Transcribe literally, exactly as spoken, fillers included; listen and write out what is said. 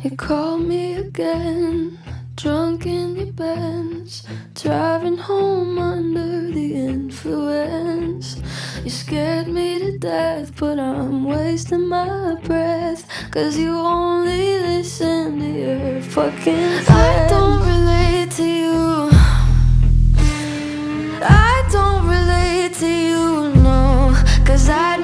You called me again, drunk in your Benz, driving home under the influence. You scared me to death, but I'm wasting my breath, 'cause you only listen to your fucking friends. I don't relate to you, I don't relate to you, no, 'cause I